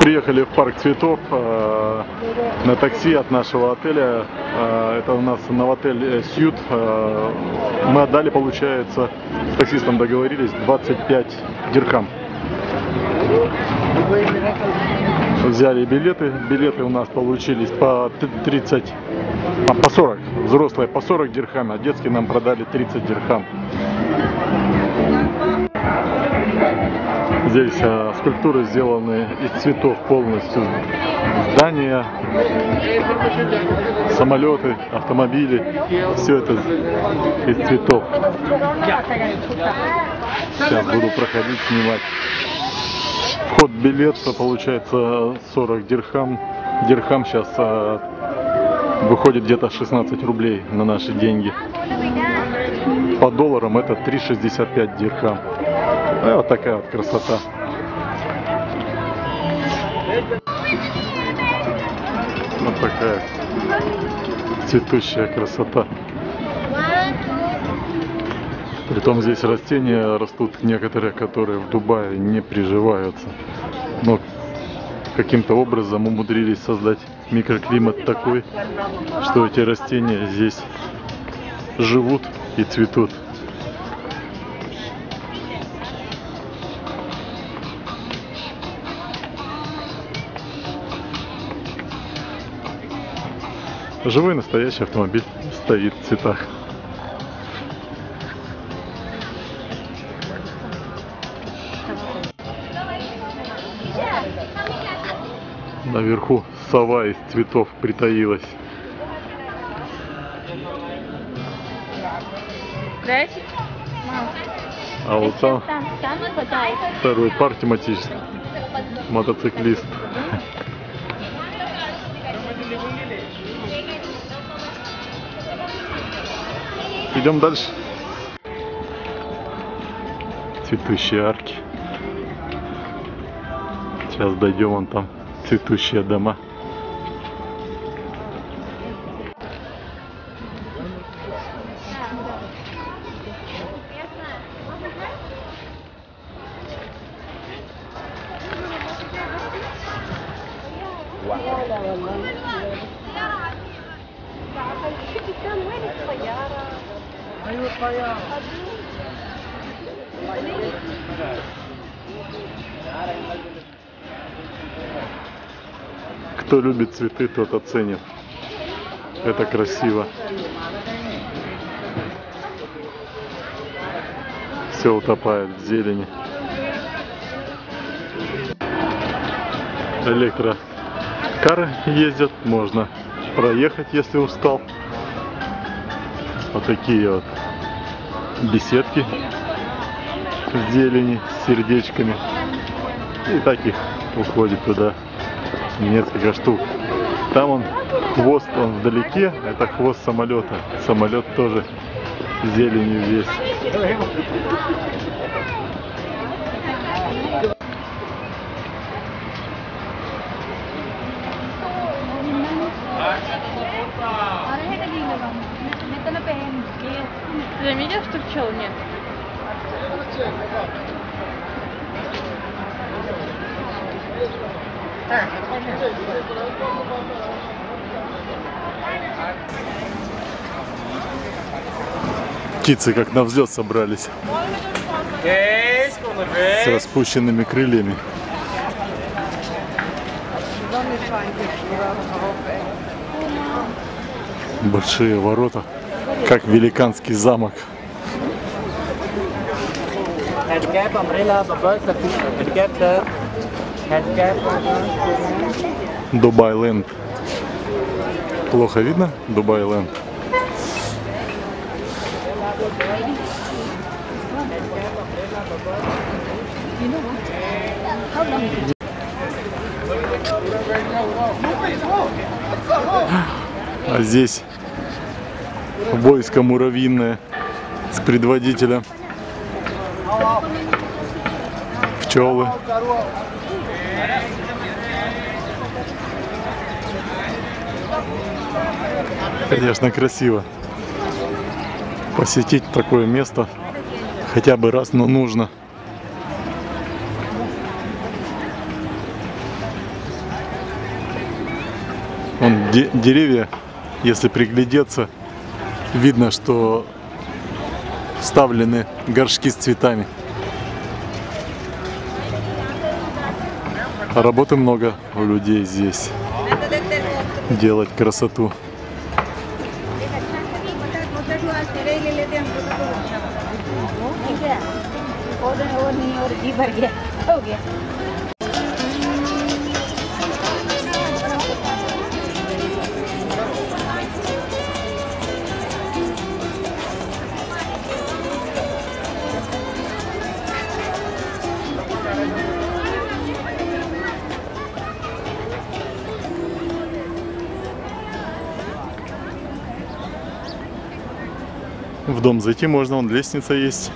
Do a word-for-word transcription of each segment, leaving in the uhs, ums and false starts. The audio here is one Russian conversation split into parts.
Приехали в парк цветов э, на такси от нашего отеля. Э, это у нас новотель Сьют. Э, мы отдали, получается, с таксистом договорились, двадцать пять дирхам. Взяли билеты. Билеты у нас получились по тридцать, а, по сорок. Взрослые по сорок дирхам, а детские нам продали тридцать дирхам. Здесь а, скульптуры сделаны из цветов полностью. Здания, самолеты, автомобили. Все это из цветов. Сейчас буду проходить, снимать. Вход билет получается сорок дирхам. Дирхам сейчас а, выходит где-то шестнадцать рублей на наши деньги. По долларам это три шестьдесят пять дирхам. И вот такая вот красота. Вот такая цветущая красота. Притом здесь растения растут некоторые, которые в Дубае не приживаются. Но каким-то образом умудрились создать микроклимат такой, что эти растения здесь живут и цветут. Живой настоящий автомобиль стоит в цветах. Наверху сова из цветов притаилась. А вот там второй пар тематический. Мотоциклист. Идем дальше. Цветущие арки. Сейчас дойдем, вон там цветущие дома. Кто любит цветы, тот оценит. Это красиво. Все утопает в зелени. Электрокары ездят, можно проехать, если устал. Вот такие вот беседки в зелени с сердечками. И таких уходит туда несколько штук. Там он, хвост, он вдалеке, это хвост самолета. Самолет тоже зеленью весь. Заметил, что пчел нет? Птицы как на взлет собрались. С распущенными крыльями. Большие ворота, как великанский замок. Дубай-ленд. Плохо видно? Дубай-ленд. А здесь войско муравьиное с предводителем. Пчелы. Конечно, красиво. Посетить такое место хотя бы раз, но нужно. Вон де деревья, если приглядеться, видно, что вставлены горшки с цветами. Работы много у людей здесь. Делать красоту. В дом зайти можно, вон лестница есть.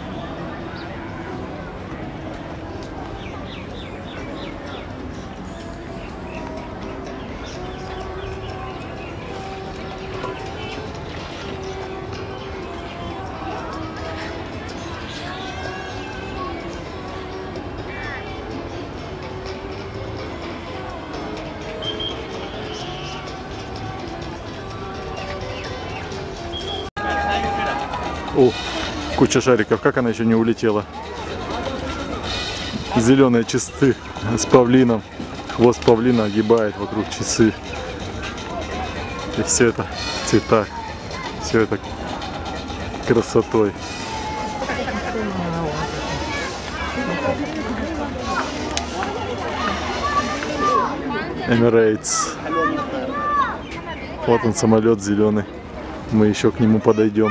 О, куча шариков, как она еще не улетела. Зеленые часы с павлином. Хвост павлина огибает вокруг часы. И все это в цветах. Все это красотой. Emirates. Вот он, самолет зеленый. Мы еще к нему подойдем.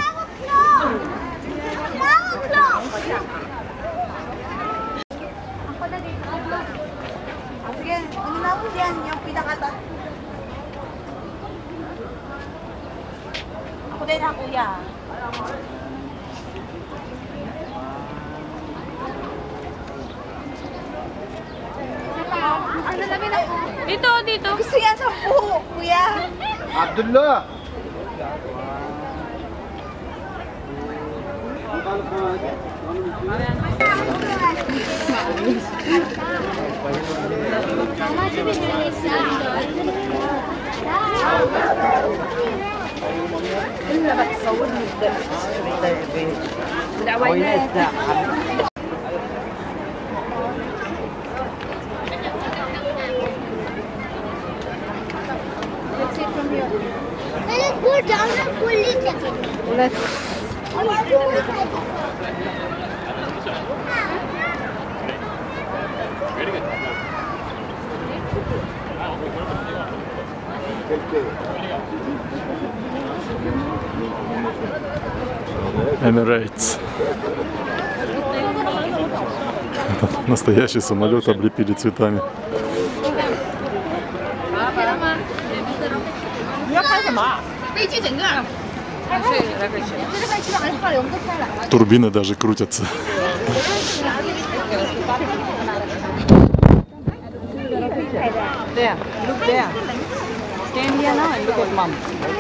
Dito, dito. Gusto yan sa buho, kuya. Abdullah. Let's go down and fully check it. Let's. Emirates. Этот настоящий самолет облепили цветами. Турбины даже крутятся. There, look there. Stand here now and look at mom.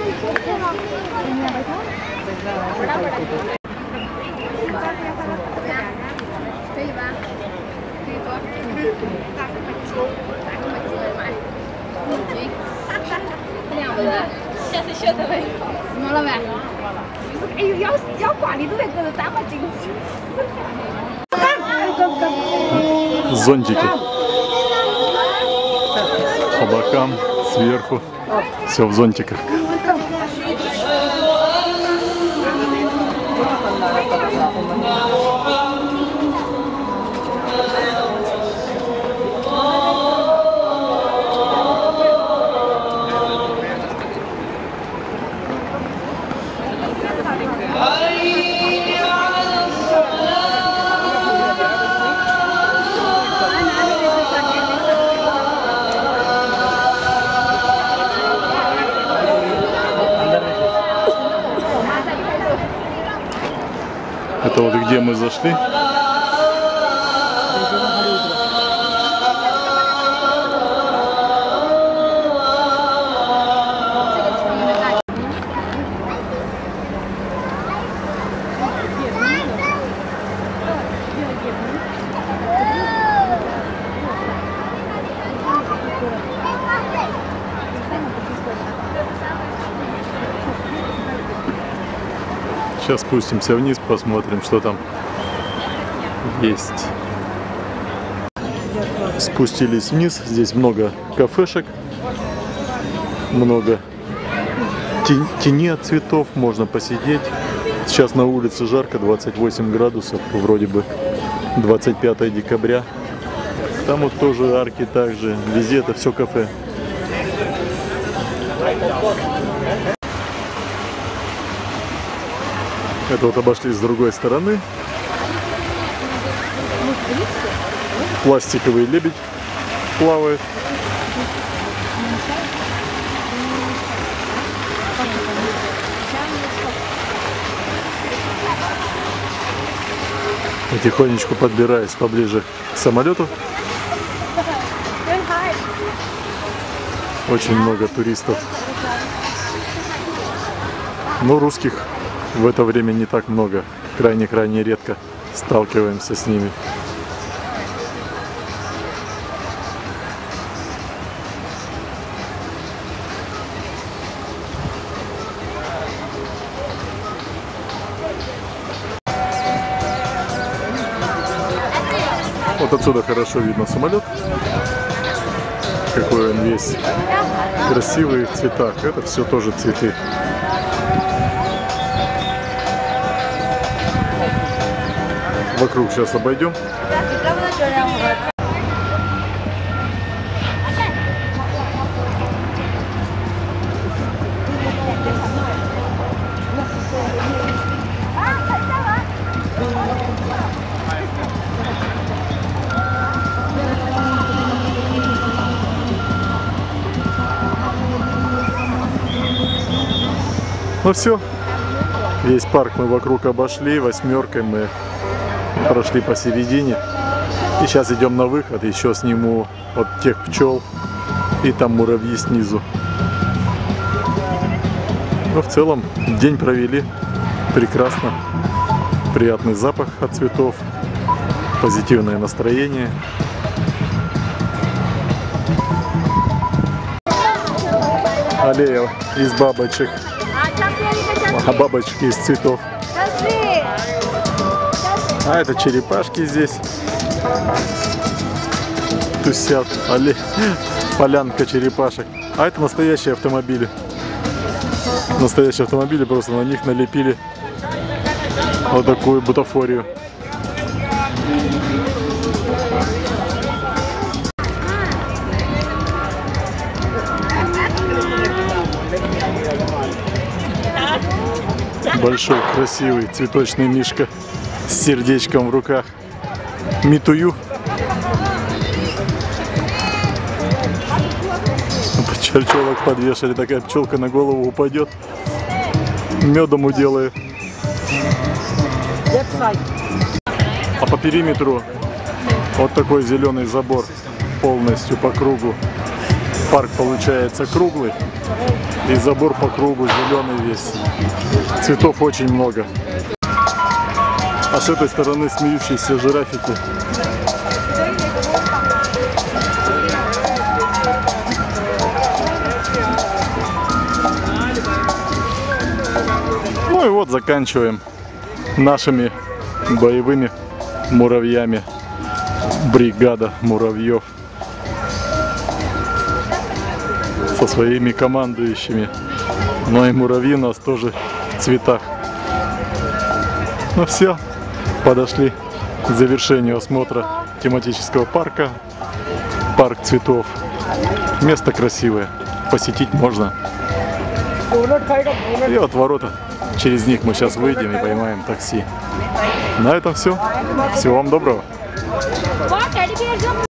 Зонтики. По бокам, сверху. Все в зонтиках. Это вот где мы зашли. Сейчас спустимся вниз, посмотрим, что там есть. Спустились вниз. Здесь много кафешек, много тени от цветов, можно посидеть. Сейчас на улице жарко, двадцать восемь градусов, вроде бы двадцать пятое декабря. Там вот тоже арки также, везде это все кафе. Это вот обошли с другой стороны. Пластиковый лебедь плавает. Потихонечку подбираюсь поближе к самолету. Очень много туристов. Но русских в это время не так много. Крайне-крайне редко сталкиваемся с ними. Вот отсюда хорошо видно самолет. Какой он весь красивый в цветах. Это все тоже цветы. Вокруг сейчас обойдем. Ну все, весь парк мы вокруг обошли, восьмеркой мы прошли посередине. И сейчас идем на выход, еще сниму вот тех пчел и там муравьи снизу. Но в целом день провели прекрасно. Приятный запах от цветов, позитивное настроение. Аллея из бабочек. А бабочки из цветов. А это черепашки здесь тусят. Алле... Полянка черепашек. А это настоящие автомобили. Настоящие автомобили, просто на них налепили вот такую бутафорию. Большой красивый цветочный мишка с сердечком в руках. Митую. Черчелок подвешали, такая пчелка на голову упадет, медом уделает. А по периметру вот такой зеленый забор полностью по кругу. Парк получается круглый, и забор по кругу зеленый весь. Цветов очень много. А с этой стороны смеющиеся жирафики. Ну и вот заканчиваем нашими боевыми муравьями. Бригада муравьев со своими командующими. Но и муравьи у нас тоже в цветах. Ну все, подошли к завершению осмотра тематического парка. Парк цветов. Место красивое, посетить можно. И вот ворота. Через них мы сейчас выйдем и поймаем такси. На этом все. Всего вам доброго.